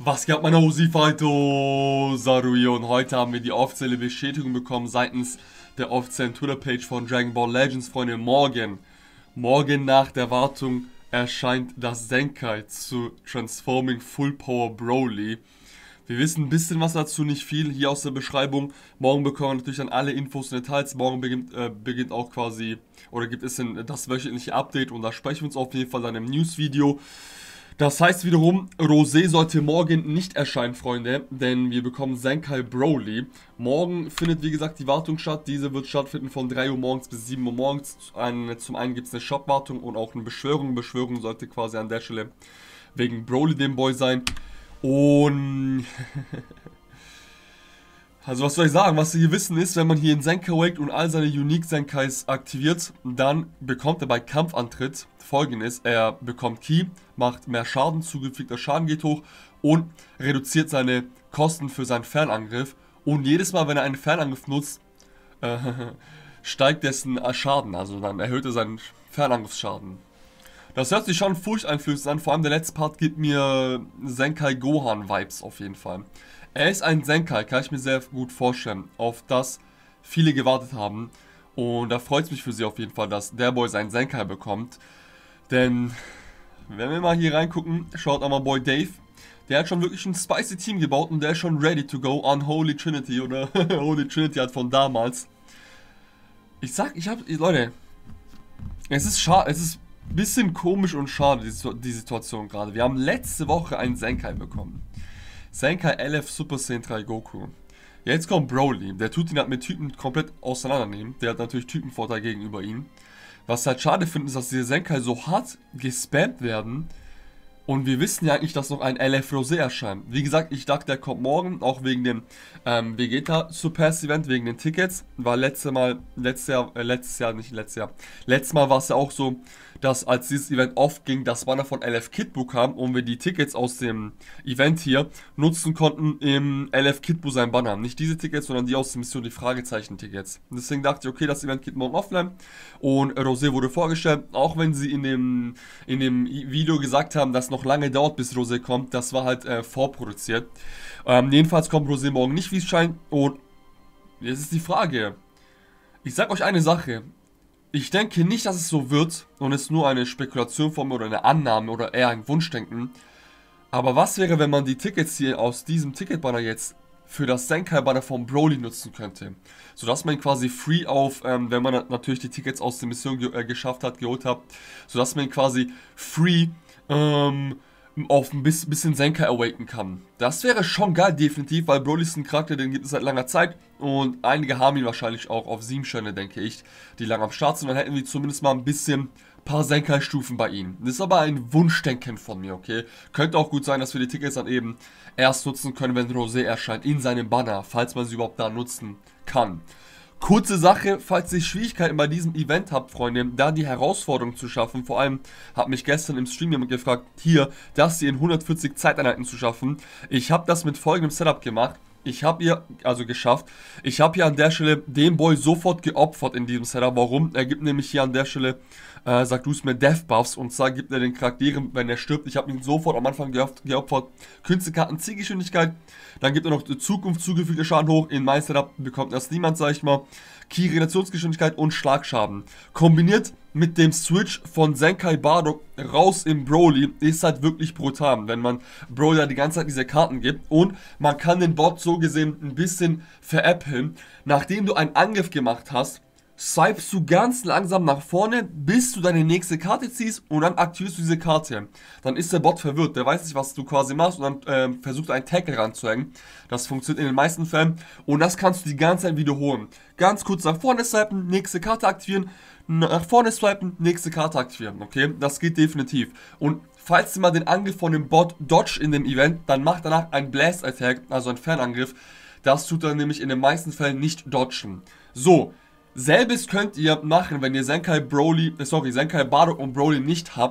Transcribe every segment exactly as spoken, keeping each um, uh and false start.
Was geht, meine Hosi-Fighter? Saruyo, und heute haben wir die offizielle Bestätigung bekommen seitens der offiziellen Twitter-Page von Dragon Ball Legends, Freunde. Morgen, morgen nach der Wartung erscheint das Zenkai zu Transforming Full Power Broly. Wir wissen ein bisschen was dazu, nicht viel, hier aus der Beschreibung. Morgen bekommen wir natürlich dann alle Infos und Details. Morgen beginnt, äh, beginnt auch quasi, oder gibt es denn das wöchentliche Update, und da sprechen wir uns auf jeden Fall dann im News-Video. Das heißt wiederum, Rosé sollte morgen nicht erscheinen, Freunde, denn wir bekommen Zenkai Broly. Morgen findet, wie gesagt, die Wartung statt. Diese wird stattfinden von drei Uhr morgens bis sieben Uhr morgens. Ein, zum einen gibt es eine Shop-Wartung und auch eine Beschwörung. Beschwörung sollte quasi an der Stelle wegen Broly dem Boy sein. Und also was soll ich sagen, was Sie hier wissen ist, wenn man hier in Zenkai Awake und all seine Unique Zenkais aktiviert, dann bekommt er bei Kampfantritt Folgendes: Er bekommt Ki, macht mehr Schaden, zugefügter Schaden geht hoch und reduziert seine Kosten für seinen Fernangriff. Und jedes Mal, wenn er einen Fernangriff nutzt, äh, steigt dessen Schaden, also dann erhöht er seinen Fernangriffsschaden. Das hört sich schon furchteinflößend an, vor allem der letzte Part gibt mir Zenkai Gohan Vibes auf jeden Fall. Er ist ein Zenkai, kann ich mir sehr gut vorstellen, auf das viele gewartet haben. Und da freut es mich für sie auf jeden Fall, dass der Boy seinen Zenkai bekommt. Denn, wenn wir mal hier reingucken, schaut einmal Boy Dave. Der hat schon wirklich ein spicy Team gebaut und der ist schon ready to go. Unholy Trinity oder Holy Trinity hat von damals. Ich sag, ich hab, Leute, es ist schade, es ist ein bisschen komisch und schade, die, die Situation gerade. Wir haben letzte Woche einen Zenkai bekommen. Zenkai L F Super Saiyan drei Goku. Jetzt kommt Broly, der tut ihn halt mit Typen komplett auseinandernehmen. Der hat natürlich Typenvorteil gegenüber ihm. Was halt schade finde, ist, dass diese Zenkai so hart gespammt werden. Und wir wissen ja eigentlich, dass noch ein L F Rosé erscheint. Wie gesagt, ich dachte, der kommt morgen, auch wegen dem ähm, Vegeta Surpass Event, wegen den Tickets. War letztes Mal, letztes Jahr, äh, letztes Jahr, nicht letztes Jahr. Letztes Mal war es ja auch so, dass als dieses Event off ging, das Banner von L F Kid Buu kam und wir die Tickets aus dem Event hier nutzen konnten im L F Kid Buu sein Banner. Nicht diese Tickets, sondern die aus der Mission, die Fragezeichen-Tickets. Deswegen dachte ich, okay, das Event geht morgen offline. Und Rosé wurde vorgestellt, auch wenn sie in dem, in dem Video gesagt haben, dass noch lange dauert, bis Rosé kommt. Das war halt äh, vorproduziert. Ähm, jedenfalls kommt Rosé morgen nicht, wie es scheint. Und jetzt ist die Frage. Ich sag euch eine Sache. Ich denke nicht, dass es so wird und es ist nur eine Spekulation von mir oder eine Annahme oder eher ein Wunschdenken. Aber was wäre, wenn man die Tickets hier aus diesem Ticketbanner jetzt für das Zenkai-Banner von Broly nutzen könnte? Sodass man quasi free auf, ähm, wenn man natürlich die Tickets aus der Mission ge äh, geschafft hat, geholt hat, sodass man quasi free ähm, auf ein bisschen Zenkai awaken kann. Das wäre schon geil, definitiv, weil Broly ist ein Charakter, den gibt es seit langer Zeit und einige haben ihn wahrscheinlich auch auf sieben Sterne, denke ich, die lang am Start sind. Dann hätten wir zumindest mal ein bisschen paar Zenkai-Stufen bei ihnen. Das ist aber ein Wunschdenken von mir, okay? Könnte auch gut sein, dass wir die Tickets dann eben erst nutzen können, wenn Rosé erscheint, in seinem Banner, falls man sie überhaupt da nutzen kann. Kurze Sache, falls ihr Schwierigkeiten bei diesem Event habt, Freunde, da die Herausforderung zu schaffen, vor allem hat mich gestern im Stream jemand gefragt, hier, das hier in hundertvierzig Zeiteinheiten zu schaffen. Ich habe das mit folgendem Setup gemacht. Ich habe hier, also geschafft, ich habe hier an der Stelle den Boy sofort geopfert in diesem Setup. Warum? Er gibt nämlich hier an der Stelle, äh, sagt du es mir, Death Buffs, und zwar gibt er den Charakteren, wenn er stirbt, ich habe ihn sofort am Anfang geopfert, Künstlerkarten, Zielgeschwindigkeit, dann gibt er noch die Zukunft zugefügte Schaden hoch, in mein Setup bekommt das niemand, sag ich mal, Ki-Relationsgeschwindigkeit und Schlagschaden. Kombiniert mit dem Switch von Zenkai Bardock raus in Broly ist halt wirklich brutal, wenn man Broly ja die ganze Zeit diese Karten gibt und man kann den Bot so gesehen ein bisschen veräppeln. Nachdem du einen Angriff gemacht hast, swipest du ganz langsam nach vorne, bis du deine nächste Karte ziehst und dann aktivierst du diese Karte. Dann ist der Bot verwirrt, der weiß nicht, was du quasi machst und dann äh, versucht er einen Tackle ranzuhängen. Das funktioniert in den meisten Fällen und das kannst du die ganze Zeit wiederholen. Ganz kurz nach vorne swipen, nächste Karte aktivieren, nach vorne swipen, nächste Karte aktivieren, okay? Das geht definitiv. Und falls du mal den Angriff von dem Bot dodge in dem Event, dann macht danach ein Blast Attack, also ein Fernangriff. Das tut er nämlich in den meisten Fällen nicht dodgen. So. Selbes könnt ihr machen, wenn ihr Zenkai Broly, äh, sorry, Zenkai Bardock und Broly nicht habt,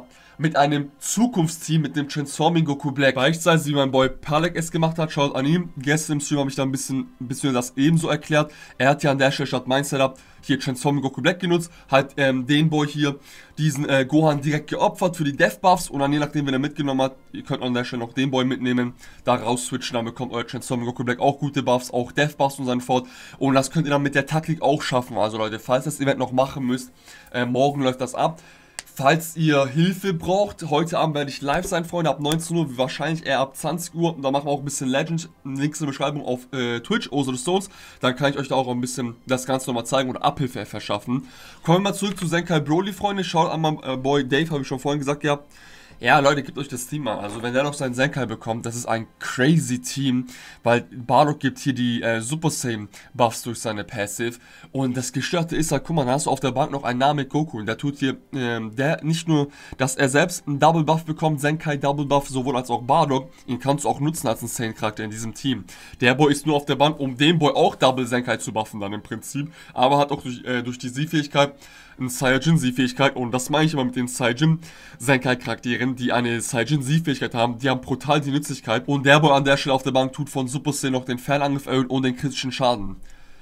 mit einem Zukunftsteam, mit dem Transforming Goku Black. Beispielsweise, wie mein Boy Palek es gemacht hat, schaut an ihm. Gestern im Stream habe ich da ein bisschen, ein bisschen das ebenso erklärt. Er hat ja an der Stelle statt mein Setup hier Transforming Goku Black genutzt, halt ähm, den Boy hier, diesen äh, Gohan direkt geopfert für die Death Buffs und dann je nachdem, wenn er mitgenommen hat, ihr könnt an der Stelle noch den Boy mitnehmen, da raus switchen, dann bekommt euer Transforming Goku Black auch gute Buffs, auch Death Buffs und so fort und das könnt ihr dann mit der Taktik auch schaffen. Also Leute, falls ihr das Event noch machen müsst, äh, morgen läuft das ab. Falls ihr Hilfe braucht, heute Abend werde ich live sein, Freunde, ab neunzehn Uhr, wahrscheinlich eher ab zwanzig Uhr. Und da machen wir auch ein bisschen Legend, Links in der Beschreibung auf äh, Twitch, Oso the Stones. Dann kann ich euch da auch ein bisschen das Ganze nochmal zeigen und Abhilfe verschaffen. Kommen wir mal zurück zu Zenkai Broly, Freunde. Schaut an meinem äh, Boy Dave, habe ich schon vorhin gesagt gehabt. Ja, Leute, gebt euch das Team an. Also, wenn der noch seinen Zenkai bekommt, das ist ein crazy Team, weil Bardock gibt hier die äh, Super Saiyan Buffs durch seine Passive. Und das Gestörte ist halt, guck mal, da hast du auf der Bank noch einen Namen mit Goku. Und der tut hier, ähm, der nicht nur, dass er selbst einen Double Buff bekommt, Zenkai Double Buff, sowohl als auch Bardock, ihn kannst du auch nutzen als einen Saiyan-Charakter in diesem Team. Der Boy ist nur auf der Bank, um den Boy auch Double Zenkai zu buffen dann im Prinzip. Aber hat auch durch, äh, durch die Z-Fähigkeit eine Saiyajin-Z-Fähigkeit und das meine ich immer mit den Saiyajin-Zenkai-Charakteren, die eine Saiyajin-Z-Fähigkeit haben, die haben brutal die Nützlichkeit und der Boy an der Stelle auf der Bank tut von Super Saiyan noch den Fernangriff erhöhen und den kritischen Schaden.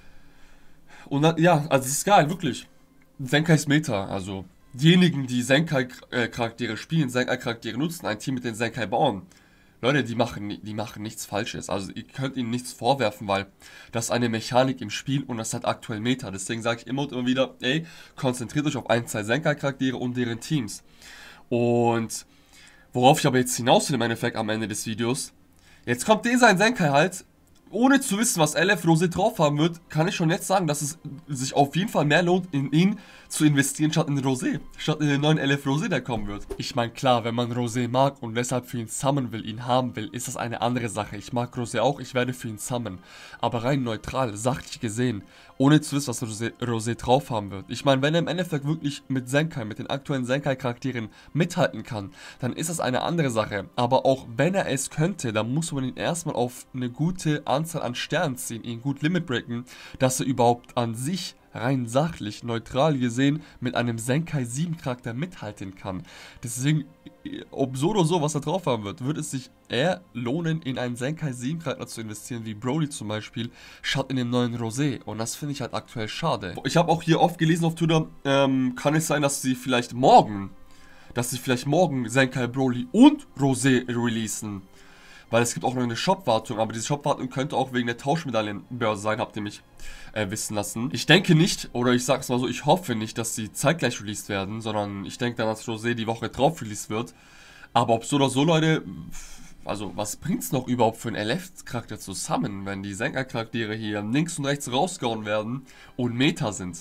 Und dann, ja, also es ist geil, wirklich. Zenkai ist Meta, also diejenigen, die Zenkai-Charaktere spielen, Zenkai-Charaktere nutzen, ein Team mit den Zenkai bauen. Leute, die machen, die machen nichts Falsches. Also ihr könnt ihnen nichts vorwerfen, weil das ist eine Mechanik im Spiel und das hat aktuell Meta. Deswegen sage ich immer und immer wieder, ey, konzentriert euch auf ein, zwei Zenkai-Charaktere und deren Teams. Und worauf ich aber jetzt hinaus will im Endeffekt am Ende des Videos, jetzt kommt dieser ein Zenkai halt, ohne zu wissen, was L F Rosé drauf haben wird, kann ich schon jetzt sagen, dass es sich auf jeden Fall mehr lohnt, in ihn zu investieren, statt in den Rosé. Statt in den neuen L F Rosé, der kommen wird. Ich meine, klar, wenn man Rosé mag und deshalb für ihn summen will, ihn haben will, ist das eine andere Sache. Ich mag Rosé auch, ich werde für ihn summen. Aber rein neutral, sachlich gesehen, ohne zu wissen, was Rosé, Rosé drauf haben wird. Ich meine, wenn er im Endeffekt wirklich mit Zenkai, mit den aktuellen Zenkai-Charakteren mithalten kann, dann ist das eine andere Sache. Aber auch wenn er es könnte, dann muss man ihn erstmal auf eine gute Anzahl an Sternen ziehen, ihn gut limit breaken, dass er überhaupt an sich rein sachlich, neutral gesehen, mit einem Zenkai sieben Charakter mithalten kann. Deswegen, ob so oder so, was er drauf haben wird, wird es sich eher lohnen, in einen Zenkai sieben Charakter zu investieren, wie Broly zum Beispiel, statt in den neuen Rosé. Und das finde ich halt aktuell schade. Ich habe auch hier oft gelesen auf Twitter, ähm, kann es sein, dass sie vielleicht morgen, dass sie vielleicht morgen Zenkai Broly und Rosé releasen. Weil es gibt auch noch eine Shop-Wartung, aber diese Shop-Wartung könnte auch wegen der Tauschmedaillenbörse sein, habt ihr mich äh, wissen lassen. Ich denke nicht, oder ich sag's mal so, ich hoffe nicht, dass sie zeitgleich released werden, sondern ich denke dann, dass Rosé die Woche drauf released wird. Aber ob so oder so, Leute, also was bringt's noch überhaupt für einen L F-Charakter zu summen, wenn die Zenkai-Charaktere hier links und rechts rausgehauen werden und Meta sind?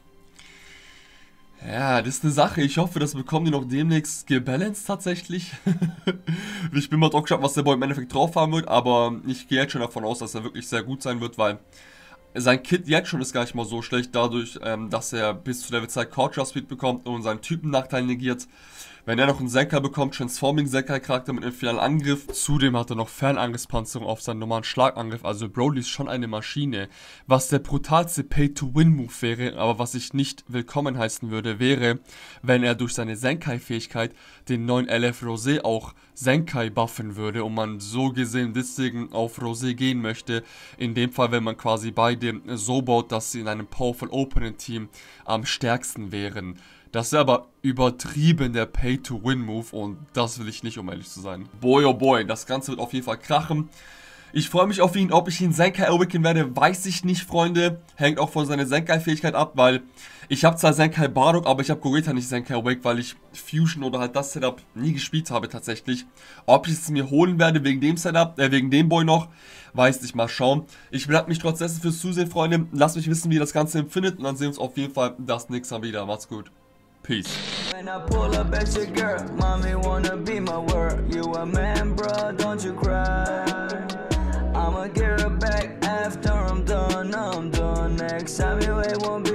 Ja, das ist eine Sache. Ich hoffe, das bekommen die noch demnächst gebalanced tatsächlich. Ich bin mal auch gespannt, was der Boy im Endeffekt drauf haben wird, aber ich gehe jetzt schon davon aus, dass er wirklich sehr gut sein wird, weil sein Kit jetzt schon ist gar nicht mal so schlecht, dadurch, ähm, dass er bis zu Level zwei Culture Speed bekommt und seinen Typennachteil negiert. Wenn er noch einen Zenkai bekommt, Transforming Zenkai Charakter mit einem finalen Angriff. Zudem hat er noch Fernangriffspanzerung auf seinen normalen Schlagangriff. Also Broly ist schon eine Maschine. Was der brutalste Pay-to-Win-Move wäre, aber was ich nicht willkommen heißen würde, wäre, wenn er durch seine Zenkai-Fähigkeit den neuen L F Rosé auch Zenkai buffen würde und man so gesehen deswegen auf Rosé gehen möchte. In dem Fall, wenn man quasi beide so baut, dass sie in einem Powerful Opponent Team am stärksten wären. Das ist aber übertrieben der Pay-to-Win-Move und das will ich nicht, um ehrlich zu sein. Boy oh boy, das Ganze wird auf jeden Fall krachen. Ich freue mich auf ihn, ob ich ihn Zenkai erwecken werde, weiß ich nicht, Freunde. Hängt auch von seiner Zenkai-Fähigkeit ab, weil ich habe zwar Zenkai Bardock, aber ich habe Gogeta nicht Zenkai Awake, weil ich Fusion oder halt das Setup nie gespielt habe tatsächlich. Ob ich es mir holen werde wegen dem Setup, äh, wegen dem Boy noch, weiß nicht, mal schauen. Ich bedanke mich trotz dessen fürs Zusehen, Freunde. Lasst mich wissen, wie ihr das Ganze empfindet und dann sehen wir uns auf jeden Fall das nächste Mal wieder. Macht's gut. Peace. When I pull up at your girl, mommy wanna be my word. You a man, bruh, don't you cry. I'ma get her back after I'm done, I'm done. Next time you ain't won't be